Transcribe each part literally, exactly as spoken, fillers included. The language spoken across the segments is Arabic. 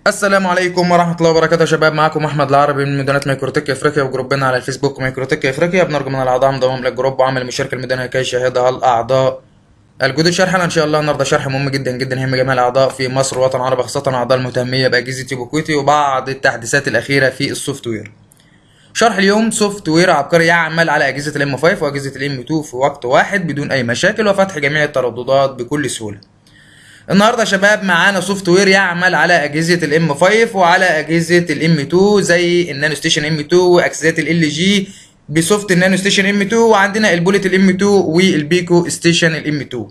السلام عليكم ورحمة الله وبركاته يا شباب. معاكم أحمد العربي من مدونة مايكروتك افريقيا وجروبنا على الفيسبوك مايكروتك افريقيا. بنرجو من الاعضاء انضمام للجروب وعمل المشاركة المدونية كي يشاهدها الاعضاء الجدد. شرحنا ان شاء الله النهارده شرح مهم جدا جدا يهم جميع الاعضاء في مصر والوطن العربي، خاصة الاعضاء المهتمية باجهزة يوبيكويتي وبعض التحديثات الاخيرة في السوفت وير. شرح اليوم سوفت وير عبقري يعمل على اجهزة الام خمسة واجهزة الام اتنين في وقت واحد بدون اي مشاكل وفتح جميع الترددات بكل سهولة. النهارده يا شباب معانا سوفت وير يعمل على اجهزه الام خمسة وعلى اجهزه الام اتنين زي النانو ستيشن ام اتنين واجهزه ال جي بسوفت النانو ستيشن ام اتنين، وعندنا البوليت الام اتنين والبيكو ستيشن الام اتنين.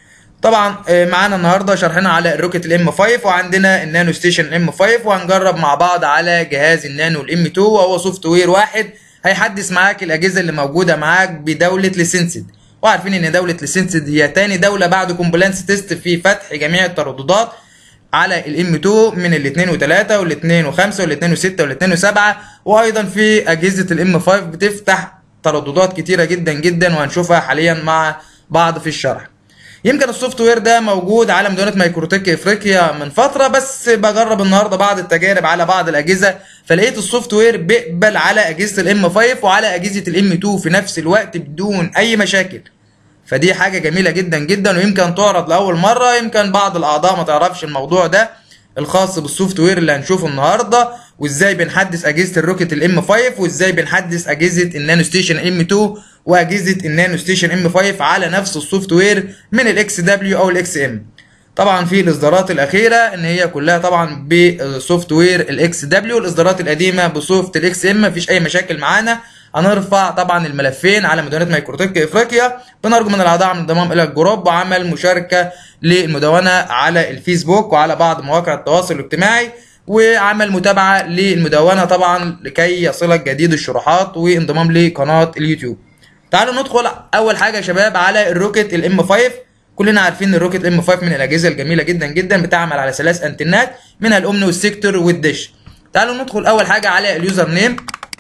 طبعا معانا النهارده شرحنا على الروكت الام خمسة وعندنا النانو ستيشن الام خمسة، وهنجرب مع بعض على جهاز النانو الام اتنين، وهو سوفت وير واحد هيحدث معاك الاجهزه اللي موجوده معاك بدوله ليسنسد. وعارفين ان دوله ليسنسد هي تاني دوله بعد كومبلانس تيست في فتح جميع الترددات على الام اتنين من الاثنين وثلاثة والاثنين وخمسة والاثنين وستة والاثنين وسبعة، وايضا في اجهزه الام خمسة بتفتح ترددات كتيره جدا جدا وهنشوفها حاليا مع بعض في الشرح. يمكن السوفت وير ده موجود على مدونة مايكروتك افريقيا من فتره، بس بجرب النهارده بعض التجارب على بعض الاجهزه، فلقيت السوفت وير بيقبل على اجهزه الام خمسة وعلى اجهزه الام اتنين في نفس الوقت بدون اي مشاكل. فدي حاجه جميله جدا جدا ويمكن تعرض لاول مره، يمكن بعض الاعضاء ما تعرفش الموضوع ده الخاص بالسوفت وير اللي هنشوفه النهارده، وازاي بنحدث اجهزه الروكت الام خمسة وازاي بنحدث اجهزه النانو ستيشن ام اتنين واجهزه النانو ستيشن ام خمسة على نفس السوفت وير من الاكس دبليو او الاكس ام. طبعا في الاصدارات الاخيره ان هي كلها طبعا بسوفت وير الاكس دبليو، الاصدارات القديمه بسوفت الاكس ام، مفيش اي مشاكل معانا. هنرفع طبعا الملفين على مدونة مايكروتك افريقيا. بنرجو من الاعضاء من الانضمام الى الجروب وعمل مشاركه للمدونه على الفيسبوك وعلى بعض مواقع التواصل الاجتماعي، وعمل متابعه للمدونه طبعا لكي يصلك جديد الشروحات، وانضمام لقناه اليوتيوب. تعالوا ندخل اول حاجه يا شباب على الروكت الام خمسة. كلنا عارفين الروكت الام خمسة من الاجهزه الجميله جدا جدا، بتعمل على ثلاث انتنات منها الامن والسيكتور والدش. تعالوا ندخل اول حاجه على اليوزر نيم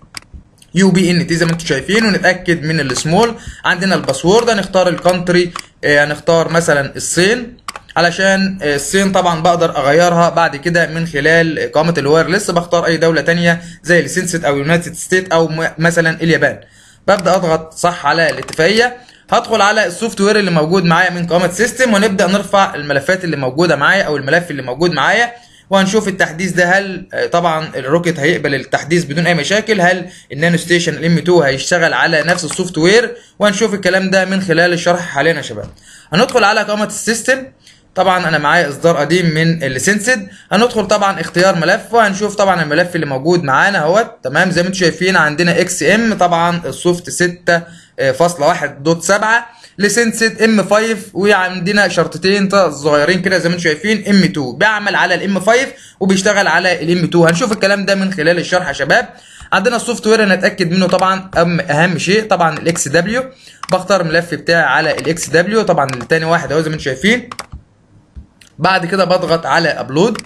يو بي ان تي زي ما انتم شايفين، ونتاكد من السمول. عندنا الباسورد هنختار الكونتري، هنختار مثلا الصين، علشان الصين طبعا بقدر اغيرها بعد كده من خلال اقامه الوايرلس. بختار اي دوله تانية زي السنسد او يونايتد ستيت او مثلا اليابان. ببدا اضغط صح على الاتفاقيه. هدخل على السوفت وير اللي موجود معايا من قائمه سيستم، ونبدا نرفع الملفات اللي موجوده معايا او الملف اللي موجود معايا، وهنشوف التحديث ده هل طبعا الروكت هيقبل التحديث بدون اي مشاكل، هل النانو ستيشن الام اتنين هيشتغل على نفس السوفت وير، وهنشوف الكلام ده من خلال الشرح حاليا يا شباب. هندخل على قائمه السيستم. طبعا انا معايا اصدار قديم من السنسد. هندخل طبعا اختيار ملف، وهنشوف طبعا الملف اللي موجود معانا اهوت. تمام زي ما انتم شايفين عندنا اكس ام، طبعا السوفت ستة فاصلة واحد دوت سبعة لسنسد ام خمسة، وعندنا شرطتين صغيرين كده زي ما انتم شايفين ام اتنين بيعمل على الام خمسة وبيشتغل على الام اتنين. هنشوف الكلام ده من خلال الشرح يا شباب. عندنا السوفت وير هنتاكد منه طبعا، اهم شيء طبعا الاكس دبليو. بختار الملف بتاعي على الاكس دبليو، طبعا الثاني واحد اهو زي ما انتم شايفين. بعد كده بضغط على ابلود.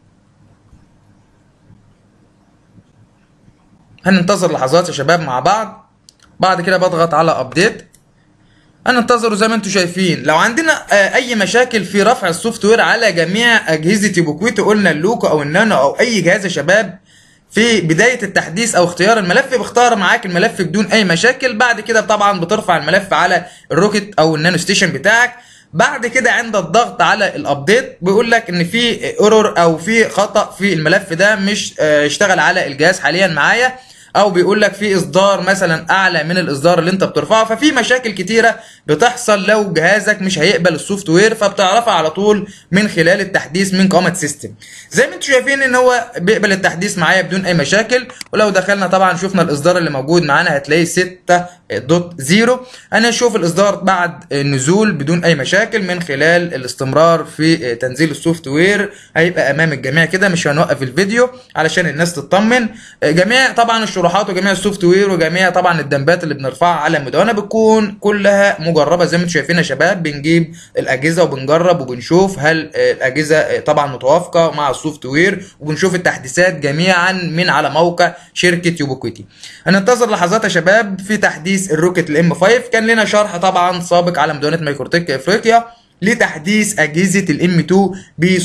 هننتظر لحظات يا شباب مع بعض. بعد كده بضغط على ابديت. هننتظروا زي ما انتم شايفين. لو عندنا اي مشاكل في رفع السوفت وير على جميع اجهزه يوبيكويتي، قلنا اللوكو او النانو او اي جهاز يا شباب، في بدايه التحديث او اختيار الملف بيختار معاك الملف بدون اي مشاكل. بعد كده طبعا بترفع الملف على الروكت او النانو ستيشن بتاعك. بعد كده عند الضغط على الابديت بيقول لك ان في ايرور او في خطا في الملف ده، مش اشتغل على الجهاز حاليا معايا، او بيقول لك في اصدار مثلا اعلى من الاصدار اللي انت بترفعه. ففي مشاكل كتيره بتحصل لو جهازك مش هيقبل السوفت وير، فبتعرفها على طول من خلال التحديث من قائمه سيستم. زي ما انتم شايفين ان هو بيقبل التحديث معايا بدون اي مشاكل. ولو دخلنا طبعا شفنا الاصدار اللي موجود معانا هتلاقيه ستة دوت صفر. انا اشوف الاصدار بعد النزول بدون اي مشاكل من خلال الاستمرار في تنزيل السوفت وير. هيبقى امام الجميع كده، مش هنوقف الفيديو علشان الناس تطمن. جميع طبعا الشروحات وجميع السوفت وير وجميع طبعا الدمبات اللي بنرفعها على المدونه بتكون كلها مجربه زي ما انتم شايفين يا شباب. بنجيب الاجهزه وبنجرب وبنشوف هل الاجهزه طبعا متوافقه مع السوفت وير، وبنشوف التحديثات جميعا من على موقع شركه يوبيكويتي. هننتظر لحظات يا شباب في تحديث الروكت الام خمسة. كان لنا شرح طبعا سابق على مدونة مايكروتك افريقيا لتحديث اجهزه الام اتنين بسوفت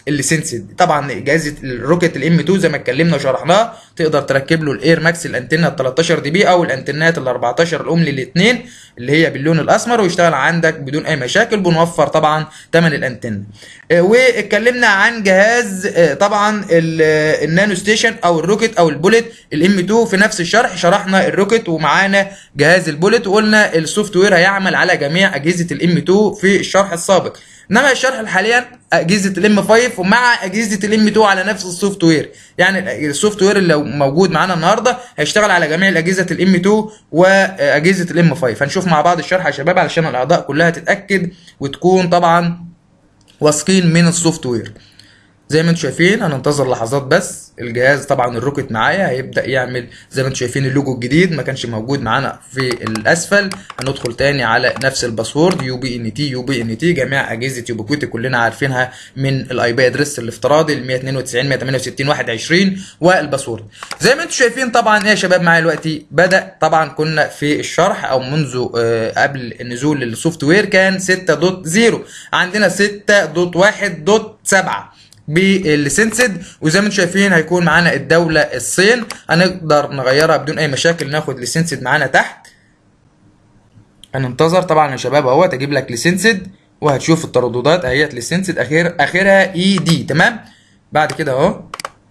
اللي سنسد. طبعا جهاز الروكيت الام اتنين زي ما اتكلمنا وشرحناه تقدر تركب له الاير ماكس الانتنه ال تلتاشر دي بي او الانتنات ال اربعتاشر الاوم للاثنين اللي هي باللون الاسمر ويشتغل عندك بدون اي مشاكل. بنوفر طبعا ثمن الانتنه. واتكلمنا عن جهاز طبعا النانو ستيشن او الروكيت او البوليت الام اتنين في نفس الشرح. شرحنا الروكيت ومعانا جهاز البوليت وقلنا السوفت وير هيعمل على جميع اجهزه الام اتنين في الشرح السابق. انما الشرح حاليا اجهزه الام خمسة ومع اجهزه الام اتنين على نفس السوفت وير. يعني السوفت وير اللي موجود معانا النهارده هيشتغل على جميع الاجهزه الام اتنين واجهزه الام خمسة. هنشوف مع بعض الشرح يا شباب علشان الاعضاء كلها تتاكد وتكون طبعا واثقين من السوفت وير. زي ما انتم شايفين هننتظر لحظات بس. الجهاز طبعا الروكيت معايا هيبدا يعمل زي ما انتم شايفين اللوجو الجديد ما كانش موجود معانا في الاسفل. هندخل تاني على نفس الباسورد يو بي ان تي يو بي ان تي جميع اجهزه يوبيكويتي كلنا عارفينها من الاي بي ادريس الافتراضي ال مية اتنين وتسعين مية تمانية وستين واحد وعشرين والباسورد. زي ما انتم شايفين طبعا ايه يا شباب معايا دلوقتي بدا. طبعا كنا في الشرح او منذ آه قبل النزول للسوفت وير كان ستة نقطة صفر. عندنا ستة نقطة واحد نقطة سبعة بالسنسد. وزي ما انتم شايفين هيكون معانا الدوله الصين. هنقدر نغيرها بدون اي مشاكل. ناخد لسنسد معانا تحت. هننتظر طبعا يا شباب اهوت اجيب لك لسنسد وهتشوف الترددات اهيت لسنسد اخر اخرها اي دي. تمام. بعد كده اهو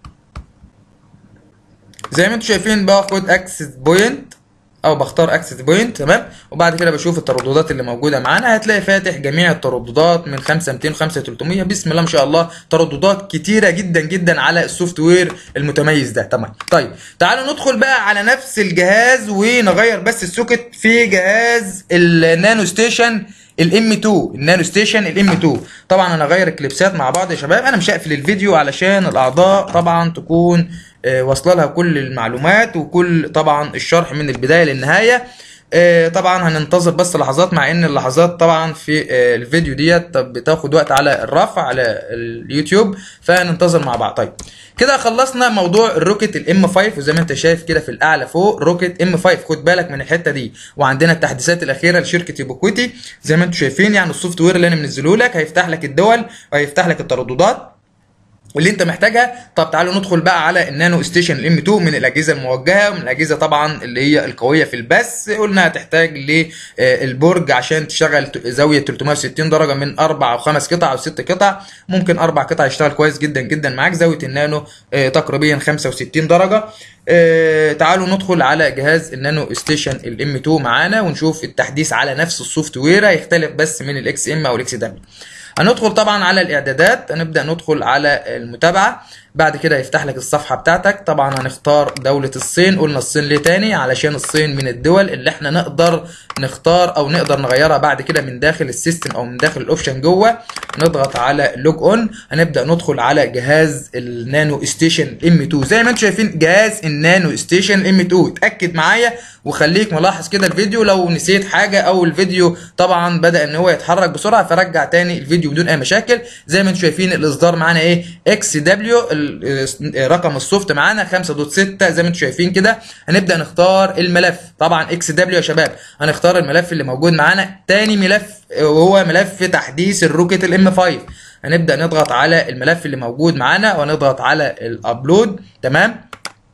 زي ما انتم شايفين باخد اكسس بوينت او بختار اكسس بوينت. تمام. وبعد كده بشوف الترددات اللي موجوده معانا. هتلاقي فاتح جميع الترددات من خمسة ميتين خمسة تلتمية. بسم الله ما شاء الله ترددات كتيره جدا جدا على السوفت وير المتميز ده. تمام. طيب تعالوا ندخل بقى على نفس الجهاز ونغير بس السوكت في جهاز النانو ستيشن الام اتنين. النانو ستيشن الام اتنين طبعا انا هغير الكليبسات مع بعض يا شباب. انا مش هقفل الفيديو علشان الاعضاء طبعا تكون واصله لها كل المعلومات وكل طبعا الشرح من البدايه للنهايه. طبعا هننتظر بس لحظات مع ان اللحظات طبعا في الفيديو ديت بتاخد وقت على الرفع على اليوتيوب فهننتظر مع بعض. طيب كده خلصنا موضوع الروكيت الام خمسة. وزي ما انت شايف كده في الاعلى فوق روكيت ام خمسة. خد بالك من الحته دي. وعندنا التحديثات الاخيره لشركه يوبيكويتي زي ما انتم شايفين. يعني السوفت وير اللي انا منزله لك هيفتح لك الدول وهيفتح لك الترددات واللي انت محتاجها. طب تعالوا ندخل بقى على النانو ستيشن الام اتنين من الاجهزه الموجهه ومن الاجهزه طبعا اللي هي القويه في البث. قلنا هتحتاج للبرج عشان تشتغل زاويه تلتمية وستين درجه من اربع او خمس قطع او ست قطع. ممكن اربع قطع يشتغل كويس جدا جدا معاك. زاويه النانو تقريبا خمسة وستين درجه. تعالوا ندخل على جهاز النانو ستيشن الام اتنين معانا ونشوف التحديث على نفس السوفت وير. هيختلف بس من الاكس ام او الاكس دبليو. هندخل طبعا على الاعدادات. هنبدا ندخل على المتابعه. بعد كده يفتح لك الصفحه بتاعتك. طبعا هنختار دوله الصين. قلنا الصين ليه تاني؟ علشان الصين من الدول اللي احنا نقدر نختار او نقدر نغيرها بعد كده من داخل السيستم او من داخل الاوبشن جوه. نضغط على لوج اون. هنبدا ندخل على جهاز النانو ستيشن ام اتنين. زي ما انتم شايفين جهاز النانو ستيشن ام اتنين. اتاكد معايا وخليك ملاحظ كده الفيديو لو نسيت حاجه او الفيديو طبعا بدا ان هو يتحرك بسرعه فرجع تاني الفيديو بدون اي مشاكل. زي ما انتم شايفين الاصدار معانا ايه اكس دبليو. رقم السوفت معانا خمسة نقطة ستة زي ما انتم شايفين كده. هنبدا نختار الملف. طبعا اكس دبليو يا شباب هنختار الملف اللي موجود معانا. تاني ملف وهو ملف تحديث الروكيت الام خمسة. هنبدا نضغط على الملف اللي موجود معانا ونضغط على الابلود. تمام.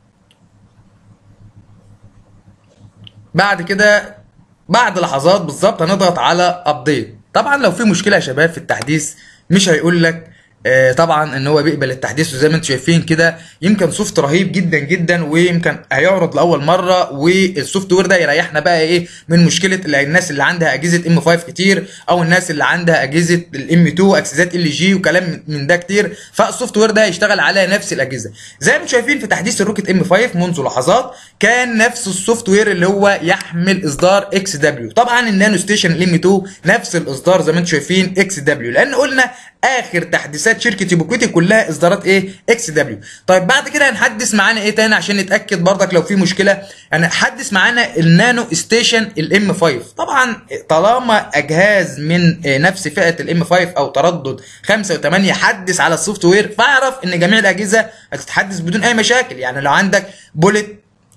بعد كده بعد لحظات بالظبط هنضغط على ابديت. طبعا لو في مشكله يا شباب في التحديث مش هيقول لك آه طبعا ان هو بيقبل التحديث. وزي ما انتم شايفين كده يمكن سوفت رهيب جدا جدا ويمكن هيعرض لاول مره. والسوفت وير ده يريحنا بقى ايه من مشكله الناس اللي عندها اجهزه ام خمسة كتير او الناس اللي عندها اجهزه الام اتنين اجهزات ال جي وكلام من ده كتير. فالسوفت وير ده هيشتغل على نفس الاجهزه. زي ما انتم شايفين في تحديث الروكيت ام خمسة منذ لحظات كان نفس السوفت وير اللي هو يحمل اصدار اكس دبليو. طبعا النانو ستيشن الام اتنين نفس الاصدار زي ما انتم شايفين اكس دبليو لان قلنا اخر تحديثات شركه يوبيكويتي كلها اصدارات ايه اكس دبليو. طيب بعد كده هنحدث معانا ايه تاني عشان نتاكد برضك لو في مشكله. يعني حدث معانا النانو ستيشن الام خمسة. طبعا طالما جهاز من نفس فئه الام خمسة او تردد خمسة وثمانية حدث على السوفت وير فاعرف ان جميع الاجهزه هتتحدث بدون اي مشاكل. يعني لو عندك بوليت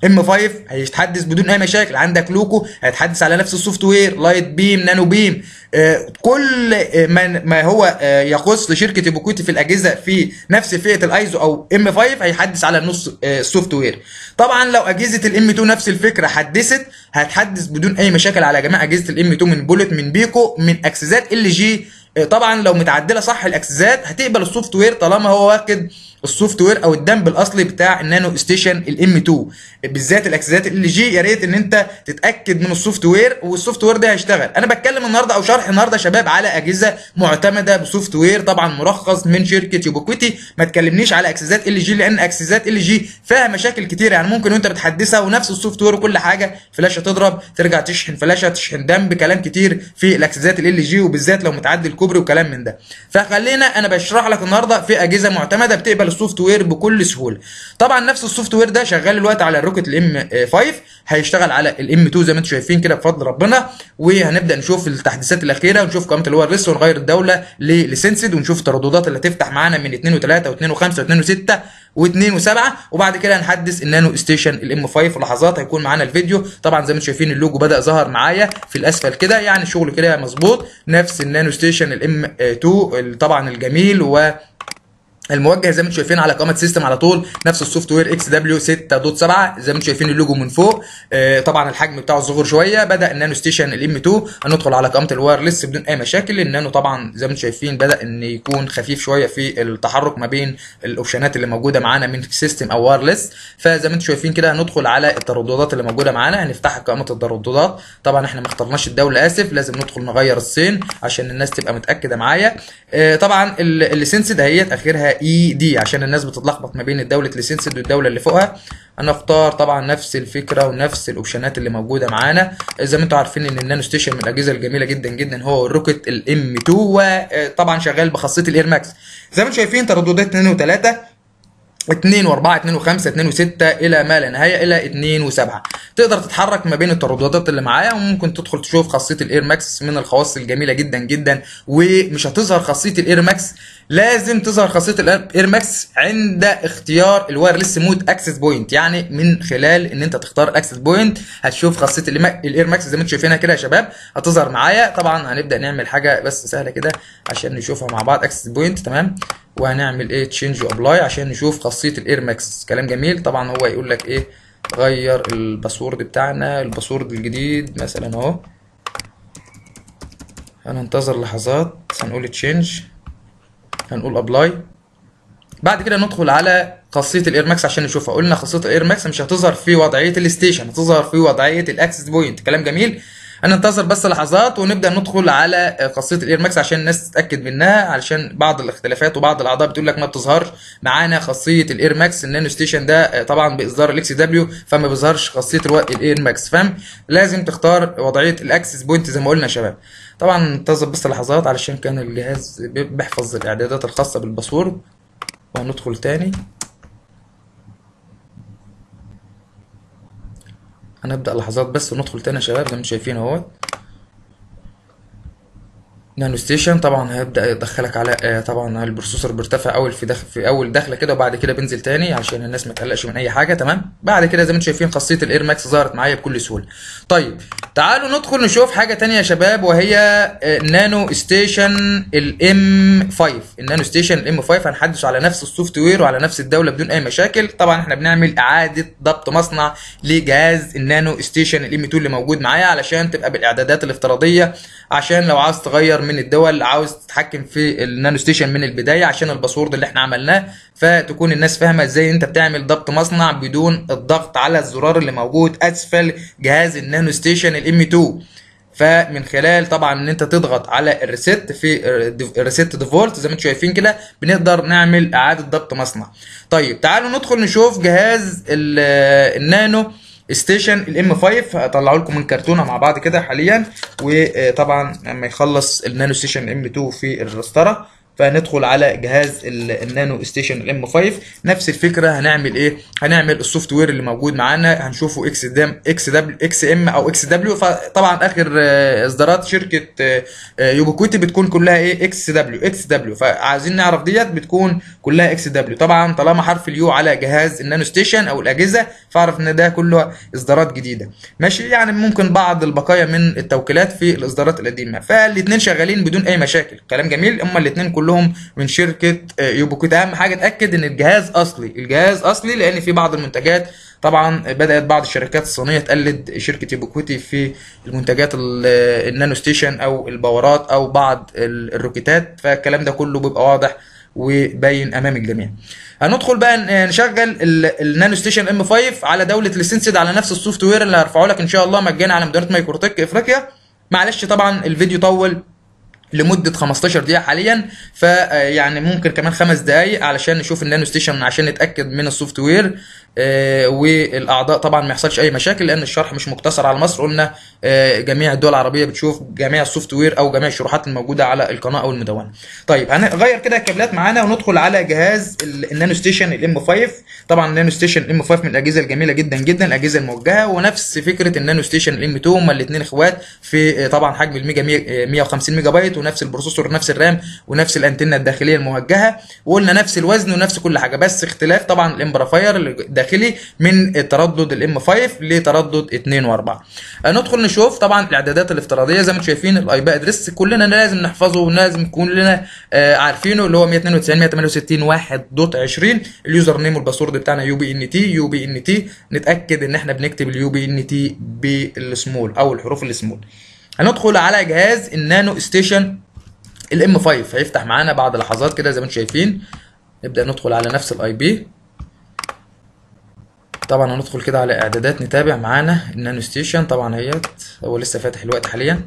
ام خمسة هيتحدث بدون اي مشاكل. عندك لوكو هيتحدث على نفس السوفت وير، لايت بيم، نانو بيم، آه كل ما, ما هو آه يخص لشركه يوبيكويتي في الاجهزه في نفس فئه الايزو او ام خمسة هيحدث على نص آه السوفت وير. طبعا لو اجهزه الام اتنين نفس الفكره حدثت هتحدث بدون اي مشاكل على جميع اجهزه الام اتنين من بولت، من بيكو، من اكسسات ال جي. طبعا لو متعدله صح الاكسسات هتقبل السوفت وير طالما هو واخد السوفت وير او الدمب الاصلي بتاع النانو ستيشن الام اتنين، بالذات الاكسسات ال جي. يا ريت ان انت تتاكد من السوفت وير والسوفت وير ده هيشتغل. انا بتكلم النهارده او شرح النهارده يا شباب على اجهزه معتمده بسوفت وير طبعا مرخص من شركه يوبيكويتي. ما تكلمنيش على اكسسات ال جي لان اكسسات ال جي فيها مشاكل كتير، يعني ممكن وانت بتحدثها ونفس السوفت وير وكل حاجه فلاشه تضرب، ترجع تشحن فلاشه، تشحن دمب، كلام كتير في الاكسسات ال جي وبالذات لو متعدي الكوبري وكلام من ده. فخلينا انا بشرح لك النهارده في اجهزه معتمده بتقبل السوفت وير بكل سهوله. طبعا نفس السوفت وير ده شغال دلوقتي على الروكت الام خمسة، هيشتغل على الام اتنين زي ما انتم شايفين كده بفضل ربنا. وهنبدا نشوف التحديثات الاخيره ونشوف قائمه الوايرلس ونغير الدوله لليسنسد ونشوف الترددات اللي هتفتح معانا من اتنين و3 و2 و5 و2 و6 و2 و7، وبعد كده هنحدث النانو ستيشن الام خمسة في لحظات هيكون معانا الفيديو. طبعا زي ما انتم شايفين اللوجو بدا ظهر معايا في الاسفل كده، يعني الشغل كده مظبوط نفس النانو ستيشن الام اتنين طبعا الجميل و الموجه زي ما انتم شايفين على قائمه سيستم على طول نفس السوفت وير اكس دبليو ستة نقطة سبعة زي ما انتم شايفين اللوجو من فوق. آه طبعا الحجم بتاعه صغير شويه. بدا النانو ستيشن الام اتنين هندخل على قائمه الوايرلس بدون اي مشاكل. النانو طبعا زي ما انتم شايفين بدا ان يكون خفيف شويه في التحرك ما بين الاوبشنات اللي موجوده معانا من سيستم او وايرلس. فزي ما انتم شايفين كده هندخل على الترددات اللي موجوده معانا، هنفتح قائمه الترددات. طبعا احنا ما اخترناش الدوله، اسف، لازم ندخل نغير الصين عشان الناس تبقى متاكده معايا. آه طبعا الليسنس دهيت اخرها اي دي عشان الناس بتتلخبط ما بين الدوله ليسنسد والدوله اللي فوقها. انا اختار طبعا نفس الفكره ونفس الاوبشنات اللي موجوده معانا. زي ما انتم عارفين ان النانو ستيشن من الاجهزه الجميله جدا جدا هو الروكت الام اتنين، وطبعا شغال بخاصيه الاير ماكس. زي ما انتم شايفين ترددات اتنين و3 اتنين و4 اتنين و5 اتنين و6 الى ما لا نهايه الى اتنين و7. تقدر تتحرك ما بين الترددات اللي معايا، وممكن تدخل تشوف خاصيه الاير ماكس من الخواص الجميله جدا جدا. ومش هتظهر خاصيه الاير ماكس، لازم تظهر خاصيه الاير ماكس عند اختيار الوايرلس مود اكسس بوينت، يعني من خلال ان انت تختار اكسس بوينت هتشوف خاصيه الاير ماكس زي ما انتم شايفينها كده يا شباب هتظهر معايا. طبعا هنبدا نعمل حاجه بس سهله كده عشان نشوفها مع بعض. اكسس بوينت تمام، وهنعمل ايه تشينج وابلاي عشان نشوف خاصيه الاير ماكس. كلام جميل. طبعا هو يقول لك ايه غير الباسورد بتاعنا، الباسورد الجديد مثلا اهو. هننتظر لحظات، هنقول تشينج، هنقول ابلاي. بعد كده ندخل على خاصيه الاير ماكس عشان نشوفها. قلنا خاصيه الاير ماكس مش هتظهر في وضعيه الستيشن، هتظهر في وضعيه الاكسس بوينت. كلام جميل. هننتظر بس لحظات ونبدا ندخل على خاصيه الاير ماكس عشان الناس تتاكد منها، علشان بعض الاختلافات وبعض الاعضاء بتقول لك ما بتظهرش معانا خاصيه الاير ماكس. النانو ستيشن ده طبعا باصدار الاكس دبليو فما بيظهرش خاصيه الاير ماكس، فاهم؟ لازم تختار وضعيه الاكسس بوينت زي ما قلنا يا شباب. طبعا ننتظر بس لحظات علشان كان الجهاز بيحفظ الاعدادات الخاصه بالباسورد. وهندخل تاني، هنبدأ لحظات بس وندخل تاني يا شباب زي ما انتم شايفين اهو. نانو ستيشن طبعا هيبدأ يدخلك على طبعا البروسيسور بيرتفع اول في دخل في اول دخله كده، وبعد كده بينزل تاني عشان الناس ما تقلقش من اي حاجه. تمام. بعد كده زي ما انتم شايفين خاصيه الاير ماكس ظهرت معايا بكل سهوله. طيب تعالوا ندخل نشوف حاجه تانية يا شباب، وهي نانو ستيشن الام خمسة. النانو ستيشن الام خمسة هنحدث على نفس السوفت وير وعلى نفس الدوله بدون اي مشاكل. طبعا احنا بنعمل اعاده ضبط مصنع لجهاز النانو ستيشن الام اتنين اللي موجود معايا علشان تبقى بالاعدادات الافتراضيه، عشان لو عاوز تغير من الدول، عاوز تتحكم في النانو ستيشن من البدايه عشان الباسورد اللي احنا عملناه، فتكون الناس فاهمه ازاي انت بتعمل ضبط مصنع بدون الضغط على الزرار اللي موجود اسفل جهاز النانو ستيشن الام اتنين. فمن خلال طبعا ان انت تضغط على الريست في الريست ديفولت زي ما انتم شايفين كده بنقدر نعمل اعاده ضبط مصنع. طيب تعالوا ندخل نشوف جهاز النانو ستيشن الام خمسة. هطلعوا لكم من كرتونه مع بعض كده حاليا، وطبعا لما يخلص النانو ستيشن ام اتنين في الرستره فندخل على جهاز النانو ستيشن الام خمسة. نفس الفكره هنعمل ايه؟ هنعمل السوفت وير اللي موجود معانا هنشوفه اكس دام اكس دبليو اكس ام او اكس دبليو. فطبعا اخر اصدارات شركه يوبيكويتي بتكون كلها ايه؟ اكس دبليو اكس دبليو. فعايزين نعرف ديت بتكون كلها اكس دبليو. طبعا طالما حرف اليو على جهاز النانو ستيشن او الاجهزه فاعرف ان ده كله اصدارات جديده ماشي. يعني ممكن بعض البقايا من التوكيلات في الاصدارات القديمه، فالاثنين شغالين بدون اي مشاكل. كلام جميل. هما الاثنين كلهم من شركه يوبيكويتي. اهم حاجه اتاكد ان الجهاز اصلي، الجهاز اصلي، لان في بعض المنتجات طبعا بدات بعض الشركات الصينيه تقلد شركه يوبيكويتي في المنتجات النانو ستيشن او الباورات او بعض الروكيتات. فالكلام ده كله بيبقى واضح وباين امام الجميع. هندخل بقى نشغل النانو ستيشن ام خمسة على دوله ليسنسد على نفس السوفت وير اللي هرفعه لك ان شاء الله مجانا على مدينه مايكروتك افريقيا. معلش طبعا الفيديو طول لمده خمستاشر دقيقه حاليا، فيعني ممكن كمان خمس دقائق علشان نشوف النانو ستيشن عشان نتاكد من السوفت وير آه والاعضاء. طبعا ما يحصلش اي مشاكل لان الشرح مش مقتصر على مصر. قلنا آه جميع الدول العربيه بتشوف جميع السوفت وير او جميع الشروحات الموجوده على القناه او المدونه. طيب هنغير كده الكابلات معانا وندخل على جهاز النانو ستيشن الام خمسة. طبعا النانو ستيشن الام خمسة من الاجهزه الجميله جدا جدا، الاجهزه الموجهه، ونفس فكره النانو ستيشن الام اتنين. هما الاثنين اخوات في طبعا حجم الميجا مية وخمسين ميجا بايت، ونفس البروسيسور نفس الرام ونفس الانتنه الداخليه الموجهه، وقلنا نفس الوزن ونفس كل حاجه، بس اختلاف طبعا الامبرافاير الداخلي من التردد الام خمسة لتردد اتنين واربعة. ندخل نشوف طبعا الاعدادات الافتراضيه زي ما انتم شايفين. الاي بي ادريس كلنا لازم نحفظه ولازم كلنا آه عارفينه، اللي هو مية اتنين وتسعين مية تمانية وستين واحد دوت عشرين. اليوزر نيم والباسورد بتاعنا يو بي ان تي يو بي ان تي. نتاكد ان احنا بنكتب اليو بي ان تي بالسمول او الحروف السمول. هندخل على جهاز النانو ستيشن الام خمسة. هيفتح معانا بعد لحظات كده زي ما انتم شايفين. نبدا ندخل على نفس الاي بي. طبعا هندخل كده على اعدادات نتابع معانا النانو ستيشن. طبعا اهيت هو لسه فاتح الوقت حاليا.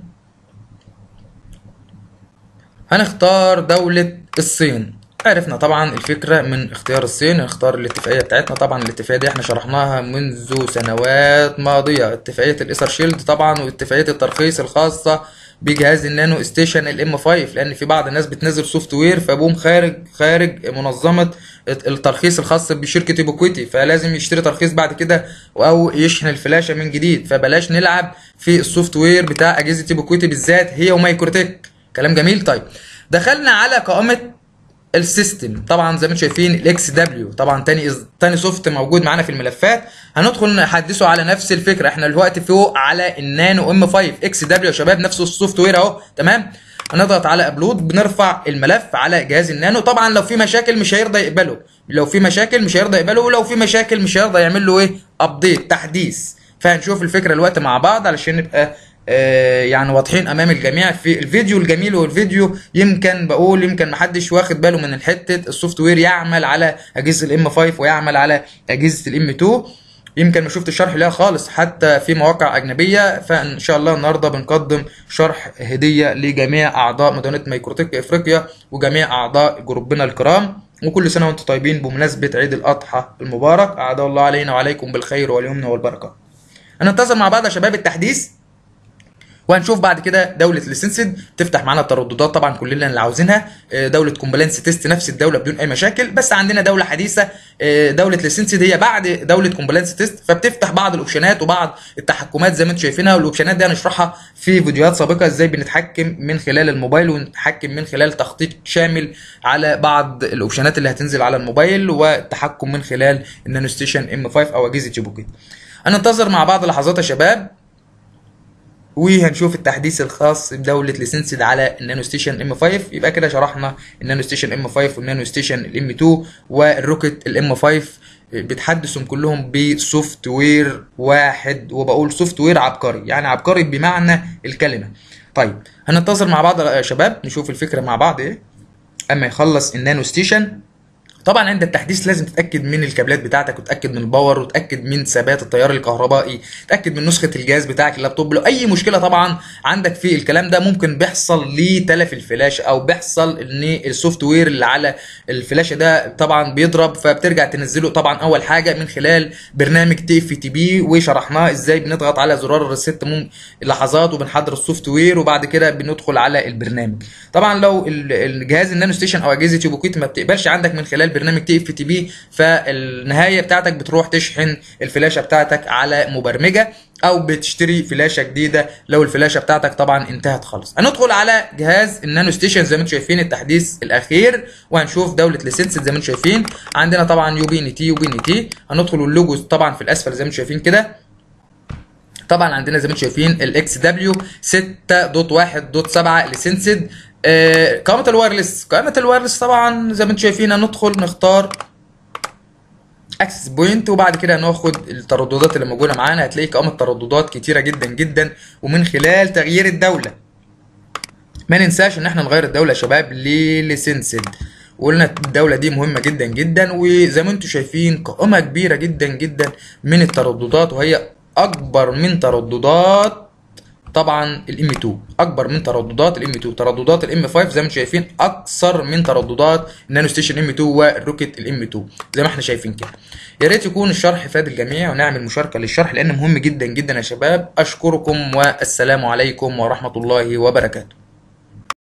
هنختار دولة الصين. عرفنا طبعا الفكرة من اختيار الصين. نختار الاتفاقية بتاعتنا. طبعا الاتفاقية دي احنا شرحناها منذ سنوات ماضية، اتفاقية الايثر شيلد طبعا، واتفاقية الترخيص الخاصة بجهاز النانو ستيشن الام خمسة. لان في بعض الناس بتنزل سوفت وير فبوم خارج خارج منظمه الترخيص الخاص بشركه يوبيكويتي، فلازم يشتري ترخيص بعد كده او يشحن الفلاشه من جديد. فبلاش نلعب في السوفت وير بتاع اجهزه يوبيكويتي بالذات هي ومايكروتك. كلام جميل. طيب دخلنا على قائمه السيستم. طبعا زي ما انتم شايفين الاكس دبليو طبعا تاني تاني سوفت موجود معانا في الملفات. هندخل نحدثه على نفس الفكره. احنا دلوقتي فوق على النانو ام خمسة اكس دبليو يا شباب، نفس السوفت وير اهو. تمام. هنضغط على ابلود، بنرفع الملف على جهاز النانو. طبعا لو في مشاكل مش هيرضى يقبله، لو في مشاكل مش هيرضى يقبله، ولو في مشاكل مش هيرضى يعمل له ايه؟ ابديت، تحديث. فهنشوف الفكره الوقت مع بعض علشان نبقى آه يعني واضحين امام الجميع في الفيديو الجميل. والفيديو يمكن بقول يمكن محدش واخد باله من الحته السوفت وير يعمل على اجهزه الام خمسة ويعمل على اجهزه الام اتنين. يمكن ما شفت الشرح ليها خالص حتى في مواقع اجنبيه. فان شاء الله النهارده بنقدم شرح هديه لجميع اعضاء مدونه مايكروتك افريقيا وجميع اعضاء جروبنا الكرام. وكل سنه وانتم طيبين بمناسبه عيد الاضحى المبارك. اعاد الله علينا وعليكم بالخير واليمن والبركه. هننتظر مع بعض يا شباب التحديث، وهنشوف بعد كده دوله ليسنسد تفتح معانا الترددات طبعا كلنا اللي عاوزينها. دوله كومبلانس تيست نفس الدوله بدون اي مشاكل، بس عندنا دوله حديثه دوله ليسنسد هي بعد دوله كومبلانس تيست، فبتفتح بعض الاوبشنات وبعض التحكمات زي ما انتم شايفينها. والاوبشنات دي هنشرحها في فيديوهات سابقه ازاي بنتحكم من خلال الموبايل ونتحكم من خلال تخطيط شامل على بعض الاوبشنات اللي هتنزل على الموبايل، والتحكم من خلال النانو ستيشن ام خمسة او اجهزه يوبيكويتي. هننتظر مع بعض لحظات يا شباب وهنشوف التحديث الخاص بدوله ليسنسد على النانو ستيشن ام خمسة. يبقى كده شرحنا النانو ستيشن ام خمسة والنانو ستيشن الام اتنين والروكت الام خمسة. بتحدثهم كلهم بسوفت وير واحد، وبقول سوفت وير عبقري، يعني عبقري بمعنى الكلمه. طيب هننتظر مع بعض يا شباب نشوف الفكره مع بعض ايه اما يخلص النانو ستيشن. طبعا عند التحديث لازم تتاكد من الكابلات بتاعتك، وتتاكد من الباور، وتتاكد من ثبات التيار الكهربائي، تتاكد من نسخه الجهاز بتاعك اللابتوب. لو اي مشكله طبعا عندك في الكلام ده ممكن بيحصل ليه تلف الفلاشه، او بيحصل ان السوفت وير اللي على الفلاشه ده طبعا بيضرب، فبترجع تنزله طبعا اول حاجه من خلال برنامج تي اف تي بي، وشرحناه ازاي بنضغط على زرار الريست لحظات وبنحضر السوفت وير، وبعد كده بندخل على البرنامج. طبعا لو الجهاز النانو ستيشن او اجهزه يوبيكويت ما بتقبلش عندك من خلال برنامج تي اف تي بي، فالنهايه بتاعتك بتروح تشحن الفلاشه بتاعتك على مبرمجه، او بتشتري فلاشه جديده لو الفلاشه بتاعتك طبعا انتهت خالص. هندخل على جهاز النانو ستيشن زي ما انتم شايفين التحديث الاخير، وهنشوف دوله ليسنس زي ما انتم شايفين. عندنا طبعا يو بي ان تي يو بي ان تي، هندخل اللوجو طبعا في الاسفل زي ما انتم شايفين كده. طبعا عندنا زي ما انتم شايفين الاكس دبليو ستة نقطة واحد نقطة سبعة ليسنسد. آه قائمه الوايرلس، قائمه الوايرلس طبعا زي ما انتم شايفين هندخل نختار اكسس بوينت، وبعد كده هناخد الترددات اللي موجوده معانا. هتلاقي قائمه ترددات كتيره جدا جدا، ومن خلال تغيير الدوله ما ننساش ان احنا نغير الدوله يا شباب لليسنسد، وقلنا الدوله دي مهمه جدا جدا. وزي ما انتم شايفين قائمه كبيره جدا جدا من الترددات، وهي اكبر من ترددات طبعا الام اتنين، اكبر من ترددات الام اتنين. ترددات الام خمسة زي ما انتم شايفين اكثر من ترددات النانو ستيشن ام اتنين والروكيت الام اتنين زي ما احنا شايفين كده. يا ريت يكون الشرح فاد الجميع، ونعمل مشاركه للشرح لان مهم جدا جدا يا شباب. اشكركم والسلام عليكم ورحمه الله وبركاته.